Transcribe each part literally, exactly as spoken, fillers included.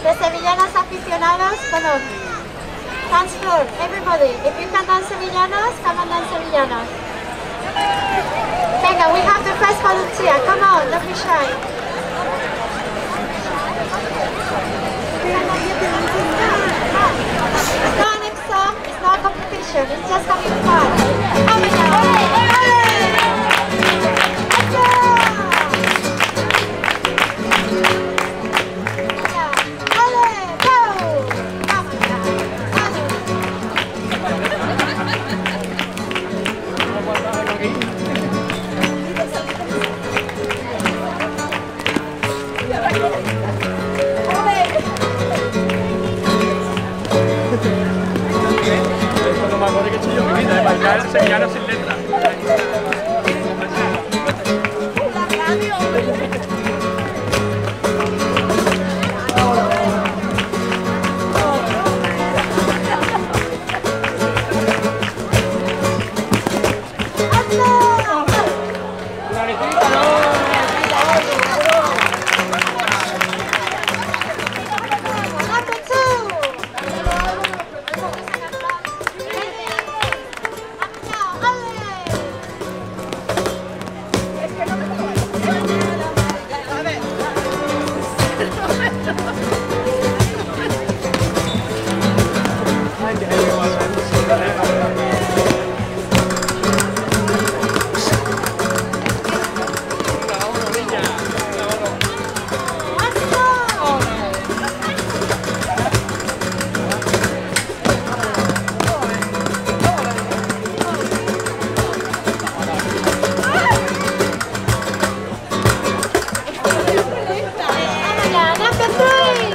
The sevillanas aficionados, bueno, dance floor, everybody. If you can dance sevillanas, come and dance sevillanas. Venga, we have the first volunteer. Come on, don't be shy. It's not an exam, it's not a competition, it's just having fun. Come on. Sevillano sin letra. Number three.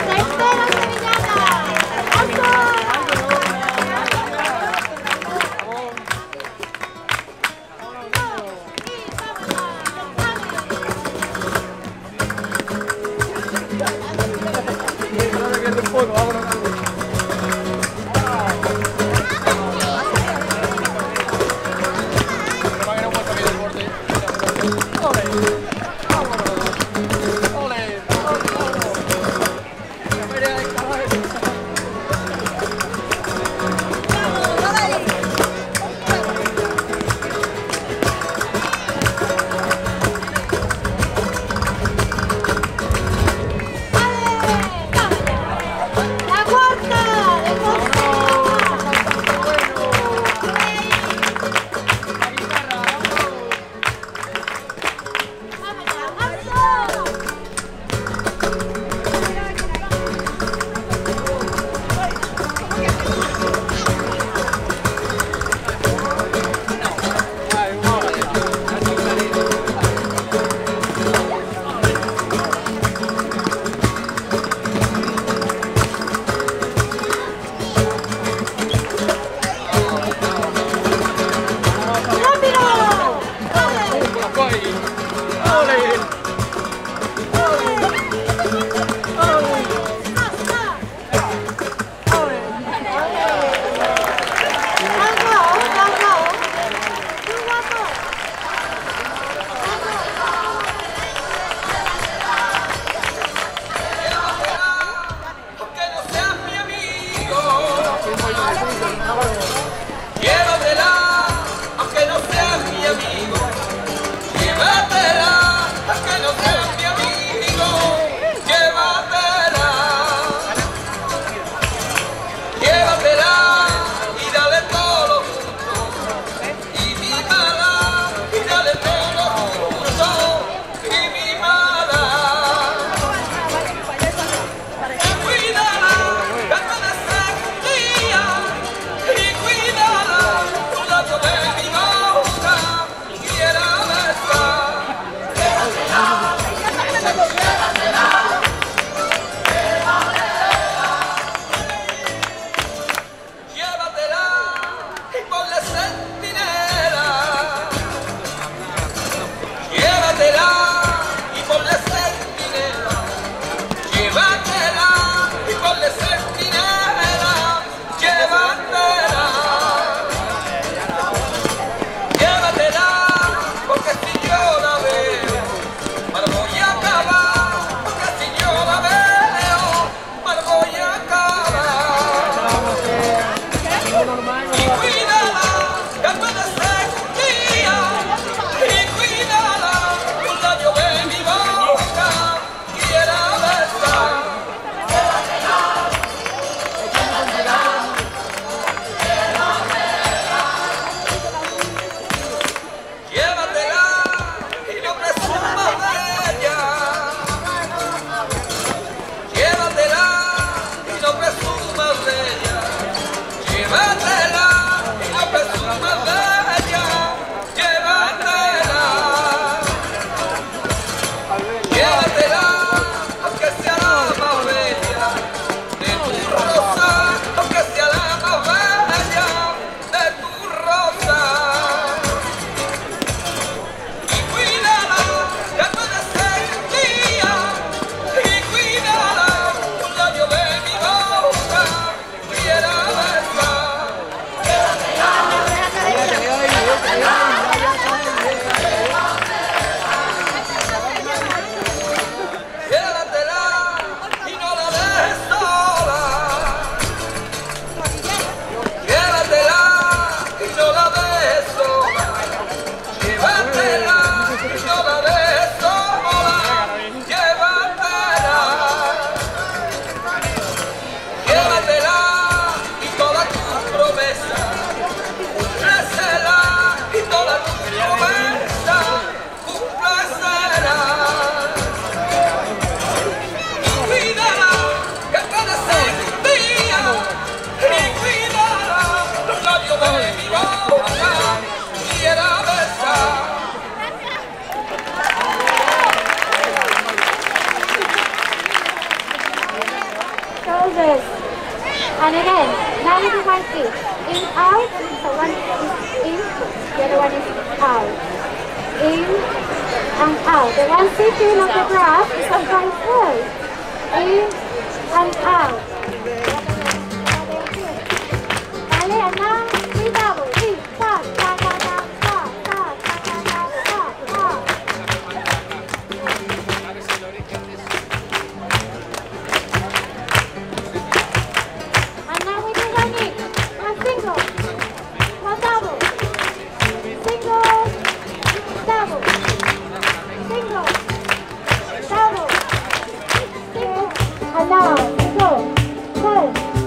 shoulders. And again, now we do one feet. In, out, so one is in, the other one is out. In and out. The one sitting on the grass is sometimes full. In and out. Vale, and now we double. In, ta, ta, ta, ta, ta, ta, ta, ta, ta, ta, ta. And now we do one in, one single, one double, single, double, single, double, single, and now go, go.